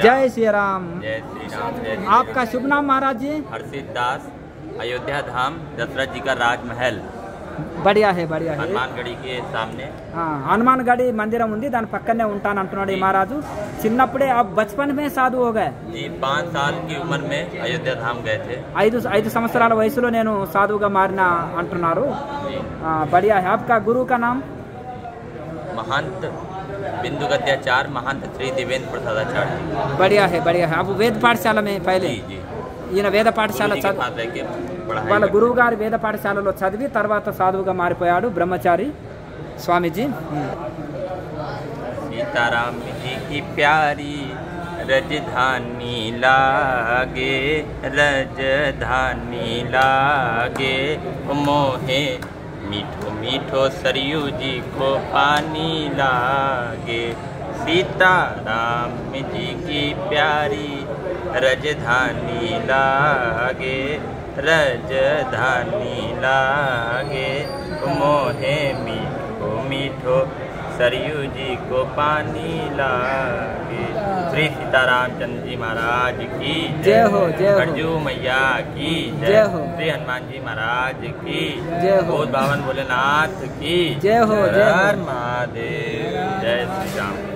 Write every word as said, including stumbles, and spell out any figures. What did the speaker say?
जय श्री राम। जय श्री राम। जय श्री आपका शुभ नाम महाराज जी? हर्षित दास। अयोध्या धाम दशरथ जी का राजमहल बढ़िया है, बढ़िया है। హనుమాన్గడి के सामने హనుమాన్గడి మందిరం ఉంది, దాని పక్కనే ఉంటాను అంటున్నాడు ఈ మహారాజు। చిన్నప్పుడే आप बचपन में साधु हो गए? जी, पाँच साल की उम्र में अयोध्या धाम गए थे। ఐదు ఐదు సంవత్సరాల వయసులో నేను సాధువుగా మారిన అంటున్నారు। बढ़िया है। आपका गुरु का नाम? महंत बिंदु गद्याचार्य, महंत श्री देवेंद्र प्रसादाचार्य। बढ़िया है, बढ़िया है। आप वेद पाठशाला में पहले जी ఈయన వేద పాఠశాల వాళ్ళ గురువు గారి వేద పాఠశాలలో చదివి తర్వాత సాధువుగా మారిపోయాడు బ్రహ్మచారి స్వామీజీ। सीताराम जी की प्यारी रजधानी लागे, रजधानी लागे मोहे मीठो मीठो सरयू जी को पानी लागे। सीताराम जी की प्यारी रजधानी लागे, रजधानी लागे मोहे मीठो मीठो सरयू जी को पानी लागे। श्री सीतारामचंद्र जी महाराज की जय हो, जय हो। अर्जू मैया की जय हो। श्री हनुमान जी महाराज की जय हो। भोज बावन भोलेनाथ की जय हो, जय हो। हर महादेव। जय श्री राम।